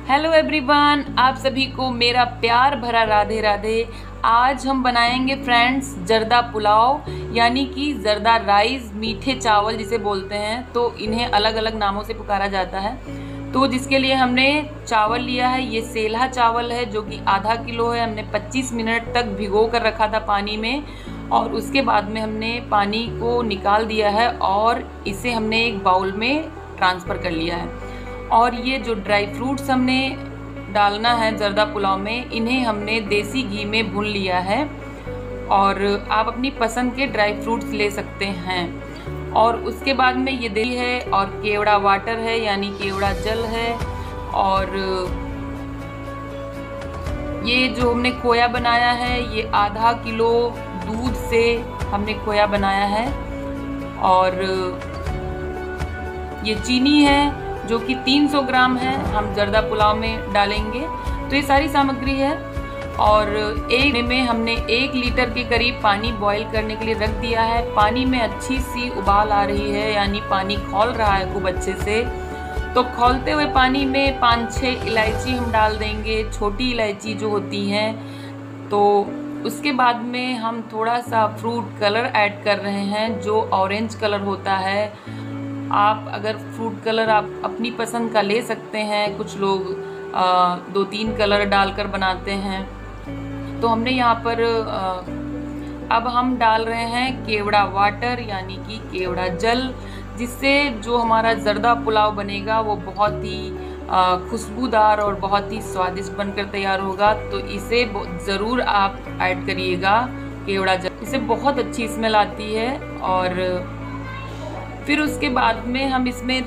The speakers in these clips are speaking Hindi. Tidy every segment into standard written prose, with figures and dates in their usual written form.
हेलो एवरीवन, आप सभी को मेरा प्यार भरा राधे राधे। आज हम बनाएंगे फ्रेंड्स जर्दा पुलाव, यानी कि जर्दा राइस, मीठे चावल जिसे बोलते हैं। तो इन्हें अलग अलग नामों से पुकारा जाता है। तो जिसके लिए हमने चावल लिया है, ये सेल्हा चावल है जो कि आधा किलो है। हमने 25 मिनट तक भिगो कर रखा था पानी में, और उसके बाद में हमने पानी को निकाल दिया है और इसे हमने एक बाउल में ट्रांसफ़र कर लिया है। और ये जो ड्राई फ्रूट्स हमने डालना है जर्दा पुलाव में, इन्हें हमने देसी घी में भून लिया है। और आप अपनी पसंद के ड्राई फ्रूट्स ले सकते हैं। और उसके बाद में ये दही है और केवड़ा वाटर है, यानी केवड़ा जल है। और ये जो हमने खोया बनाया है, ये आधा किलो दूध से हमने खोया बनाया है। और ये चीनी है जो कि 300 ग्राम है, हम जर्दा पुलाव में डालेंगे। तो ये सारी सामग्री है। और एक में हमने 1 लीटर के करीब पानी बॉईल करने के लिए रख दिया है। पानी में अच्छी सी उबाल आ रही है, यानी पानी खौल रहा है खूब अच्छे से। तो खौलते हुए पानी में 5-6 इलायची हम डाल देंगे, छोटी इलायची जो होती हैं। तो उसके बाद में हम थोड़ा सा फ्रूट कलर ऐड कर रहे हैं, जो ऑरेंज कलर होता है। आप अगर फ्रूट कलर आप अपनी पसंद का ले सकते हैं। कुछ लोग 2-3 कलर डालकर बनाते हैं। तो हमने यहाँ पर अब हम डाल रहे हैं केवड़ा वाटर, यानी कि केवड़ा जल, जिससे जो हमारा जर्दा पुलाव बनेगा वो बहुत ही खुशबूदार और बहुत ही स्वादिष्ट बनकर तैयार होगा। तो इसे ज़रूर आप ऐड करिएगा केवड़ा जल, इससे बहुत अच्छी स्मेल आती है। और फिर उसके बाद में हम इसमें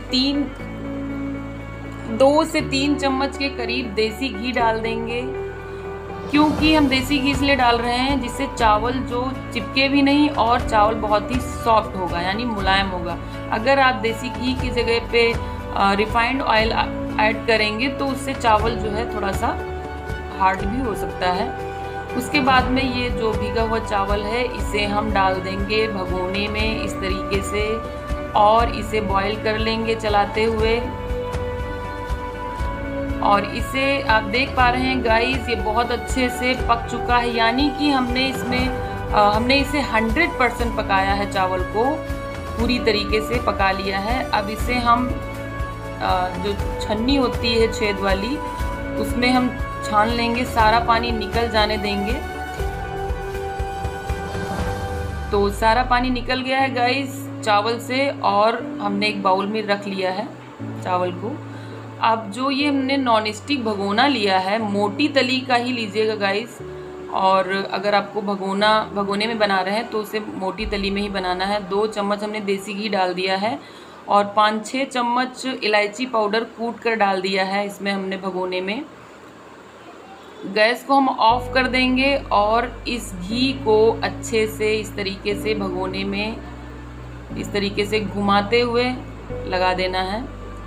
2 से 3 चम्मच के करीब देसी घी डाल देंगे। क्योंकि हम देसी घी इसलिए डाल रहे हैं जिससे चावल जो चिपके भी नहीं और चावल बहुत ही सॉफ्ट होगा, यानी मुलायम होगा। अगर आप देसी घी की जगह पे रिफाइंड ऑयल ऐड करेंगे तो उससे चावल जो है थोड़ा सा हार्ड भी हो सकता है। उसके बाद में ये जो भीगा हुआ चावल है, इसे हम डाल देंगे भगोने में इस तरीके से, और इसे बॉईल कर लेंगे चलाते हुए। और इसे आप देख पा रहे हैं गाइस, ये बहुत अच्छे से पक चुका है, यानी कि हमने इसे 100% पकाया है, चावल को पूरी तरीके से पका लिया है। अब इसे हम जो छन्नी होती है छेद वाली, उसमें हम छान लेंगे, सारा पानी निकल जाने देंगे। तो सारा पानी निकल गया है गाइस चावल से, और हमने एक बाउल में रख लिया है चावल को। अब जो ये हमने नॉन स्टिक भगोना लिया है, मोटी तली का ही लीजिएगा गाइस। और अगर आपको भगोने में बना रहे हैं तो उसे मोटी तली में ही बनाना है। 2 चम्मच हमने देसी घी डाल दिया है, और 5-6 चम्मच इलायची पाउडर कूट कर डाल दिया है इसमें हमने भगोने में। गैस को हम ऑफ कर देंगे और इस घी को अच्छे से इस तरीके से भगोने में इस तरीके से घुमाते हुए लगा देना है।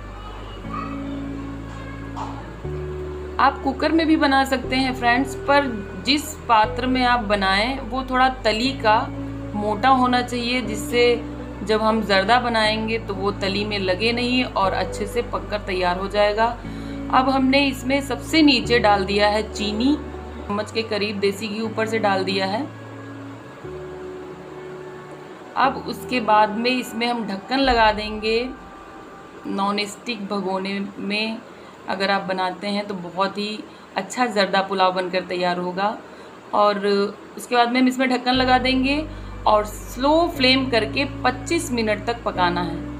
आप कुकर में भी बना सकते हैं फ्रेंड्स, पर जिस पात्र में आप बनाएं वो थोड़ा तली का मोटा होना चाहिए, जिससे जब हम जर्दा बनाएंगे तो वो तली में लगे नहीं और अच्छे से पककर तैयार हो जाएगा। अब हमने इसमें सबसे नीचे डाल दिया है चीनी, चम्मच के करीब देसी घी ऊपर से डाल दिया है। अब उसके बाद में इसमें हम ढक्कन लगा देंगे। नॉन स्टिक भगोने में अगर आप बनाते हैं तो बहुत ही अच्छा जर्दा पुलाव बनकर तैयार होगा। और उसके बाद में हम इसमें ढक्कन लगा देंगे और स्लो फ्लेम करके 25 मिनट तक पकाना है।